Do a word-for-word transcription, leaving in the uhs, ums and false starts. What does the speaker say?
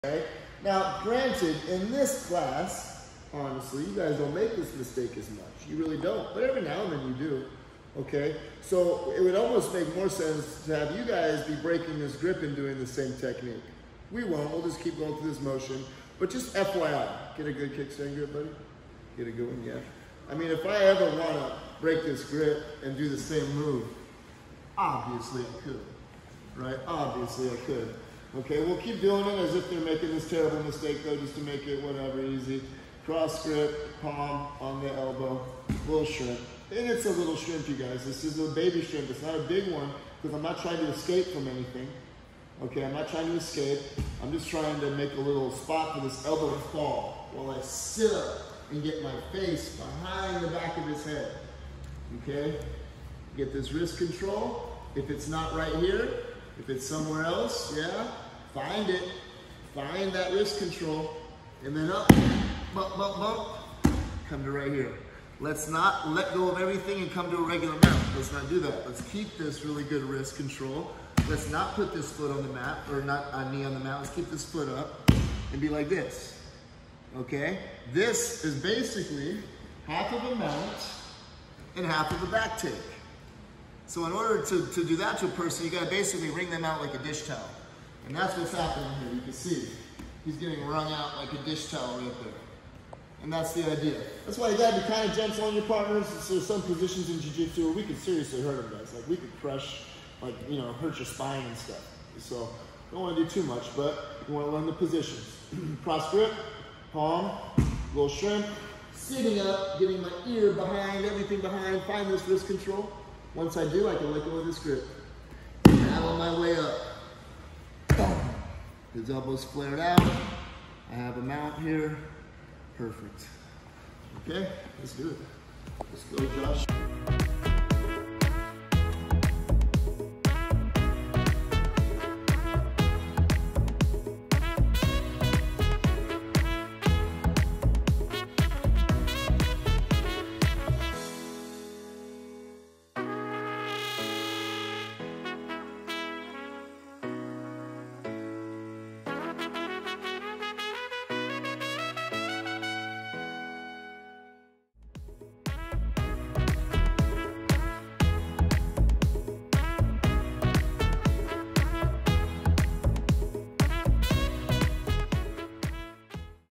Okay? Now, granted, in this class, honestly, you guys don't make this mistake as much. You really don't. But every now and then you do. Okay? So it would almost make more sense to have you guys be breaking this grip and doing the same technique. We won't. We'll just keep going through this motion. But just F Y I, get a good kickstand grip, buddy. Get a good one, yeah. I mean, if I ever want to break this grip and do the same move, obviously I could, right? Obviously I could. Okay, we'll keep doing it as if they're making this terrible mistake though, just to make it whatever easy. Cross grip, palm on the elbow, little shrimp. And it's a little shrimp, you guys. This is a baby shrimp. It's not a big one because I'm not trying to escape from anything. Okay, I'm not trying to escape. I'm just trying to make a little spot for this elbow to fall while I sit up and get my face behind the back of his head. Okay? Get this wrist control. If it's not right here, if it's somewhere else, yeah, find it. Find that wrist control. And then up, bump, bump, bump. Come to right here. Let's not let go of everything and come to a regular mount. Let's not do that. Let's keep this really good wrist control. Let's not put this foot on the mat, or not a knee on the mat. Let's keep this foot up and be like this. Okay? This is basically half of a mount and half of a back take. So in order to, to do that to a person, you gotta basically wring them out like a dish towel. And that's what's happening here. You can see he's getting wrung out like a dish towel right there. And that's the idea. That's why you gotta be kind of gentle on your partners. There's some positions in jiu-jitsu where we could seriously hurt them, guys. Like we could crush, like, you know, hurt your spine and stuff. So don't wanna do too much, but you wanna learn the positions. Cross grip, palm, little shrimp, sitting up, getting my ear behind, everything behind, find this wrist control. Once I do, I can let go of this grip. Now on my way up. His elbows flared out. I have a mount here. Perfect. Okay, let's do it. Let's go, Josh.